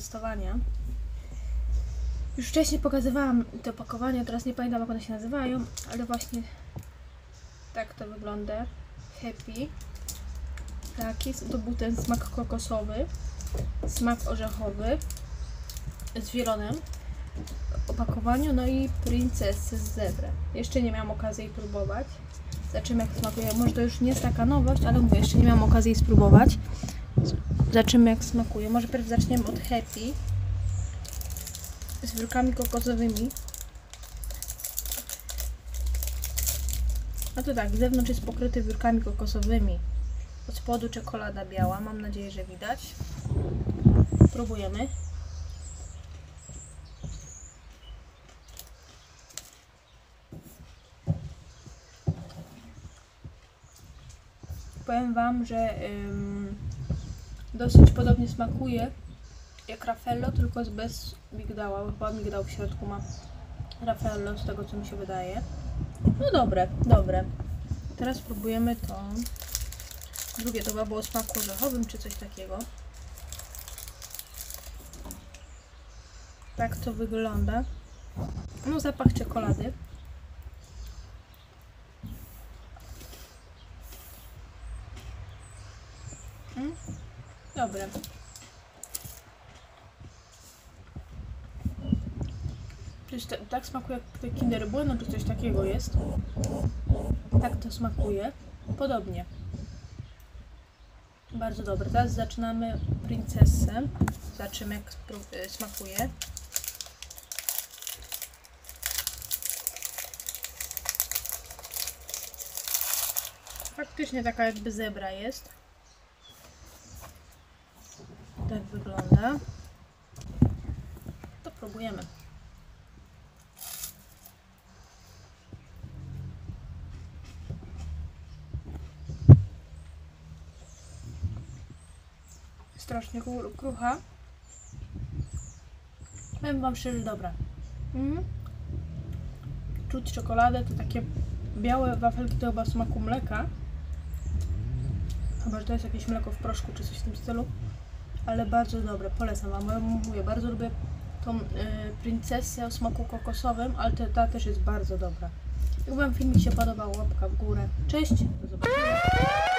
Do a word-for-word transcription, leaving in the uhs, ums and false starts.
testowania. Już wcześniej pokazywałam te opakowania, teraz nie pamiętam jak one się nazywają, ale właśnie tak to wygląda. Happy. Taki, to był ten smak kokosowy, smak orzechowy z wielonem w opakowaniu, no i princessy z zebra. Jeszcze nie miałam okazji jej próbować. Zobaczymy jak smakuje. Może to już nie jest taka nowość, ale mówię, jeszcze nie miałam okazji jej spróbować. Zobaczymy jak smakuje. Może pierw zaczniemy od Happy z wiórkami kokosowymi. No to tak, zewnątrz jest pokryty wiórkami kokosowymi. Od spodu czekolada biała, mam nadzieję, że widać. Próbujemy. Powiem Wam, że ym, dosyć podobnie smakuje jak Raffaello, tylko jest bez migdała, bo chyba migdał w środku ma Raffaello, z tego co mi się wydaje. No dobre, dobre. Teraz spróbujemy to drugie, to chyba było o smaku orzechowym czy coś takiego. Tak to wygląda. No zapach czekolady. Mm, dobre. Te, tak smakuje jak te Kinder Bueno, czy coś takiego jest. Tak to smakuje. Podobnie. Bardzo dobre. Teraz zaczynamy princessę. Zobaczymy jak smakuje. Faktycznie taka jakby zebra jest. Tak wygląda. To próbujemy. Strasznie krucha. Powiem Wam szczerze, dobra. Mm. Czuć czekoladę, to takie białe wafelki to chyba w smaku mleka. Chyba, że to jest jakieś mleko w proszku czy coś w tym stylu. Ale bardzo dobre, polecam Wam. Ja mówię, bardzo lubię tą y, princessę o smaku kokosowym, ale ta, ta też jest bardzo dobra. Jak Wam filmik się podobał, łapka w górę. Cześć, do zobaczenia.